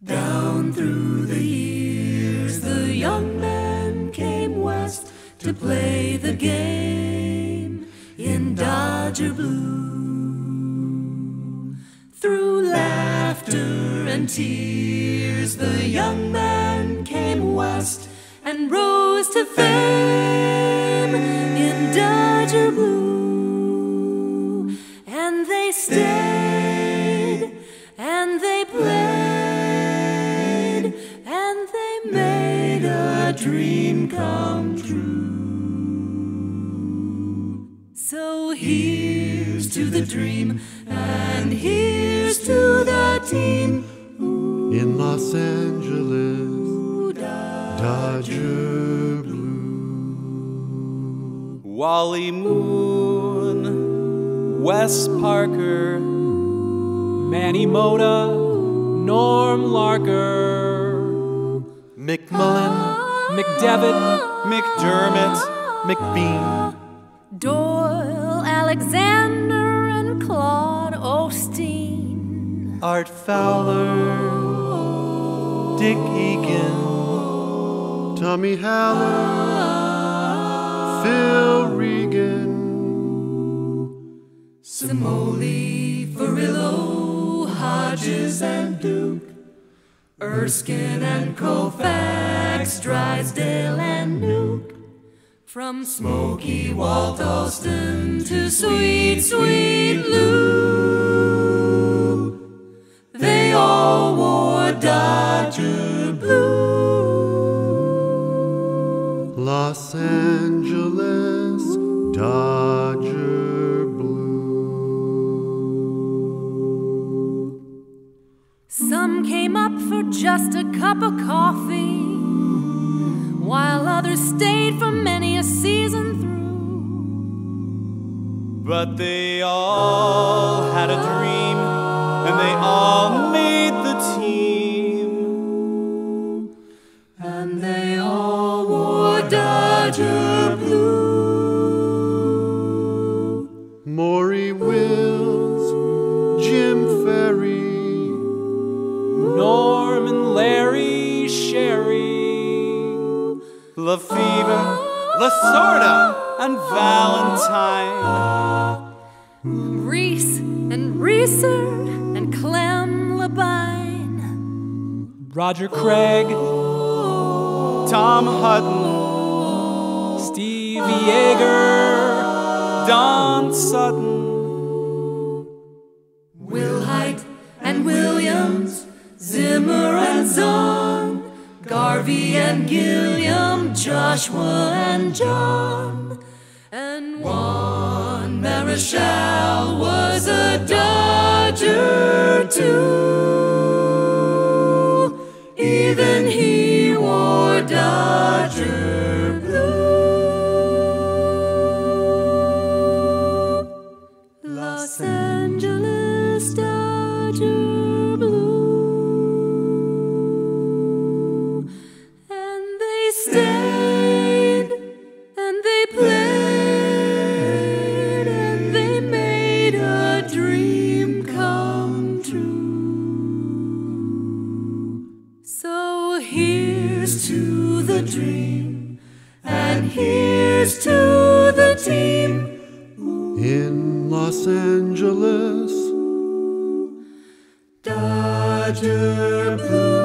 Down through the years, the young men came west to play the game in Dodger blue. Through laughter and tears, the young men came west and rose to fame in Dodger blue. And they stayed and they played and they made a dream come true. So here's to the dream and here's to the team in Los Angeles, Dodger blue. Wally Moon, Wes Parker, Manny Mota, Norm Larker, McMullen, McDevitt, McDermott, McBean, Doyle, Alexander, and Claude Osteen, Art Fowler, Dick Egan, Tommy Haller, Phil Regan, Simoli, Farillo, Hodges and Duke, Erskine and Koufax, Drysdale and Nuke. From smoky Walt Alston to sweet, sweet Lou, they all wore Dodger blue. Los Angeles, Dodger blue. Some came up for just a cup of coffee, while others stayed for many a season through. but they all had a dream and they all made the team. And they all wore Dodger blue. Maury Wills, Jim Ferry, Norm and Larry Sherry, LaFever, Lasorda, and Valentine, Reese and Reeser and Clem Labine, Roger Craig, Tom Hutton, Steve Yeager, Don Sutton, Will Hite and Williams, Zimmer and Zahn, Garvey and Gilliam, Joshua and John. And Juan Marichal was a Dodger too. Even he wore Dodger blue. Los Angeles Dodger blue. And they stayed and they played and they made a dream come true. So here's to the dream and here's to the team in Los Angeles, Dodger blue.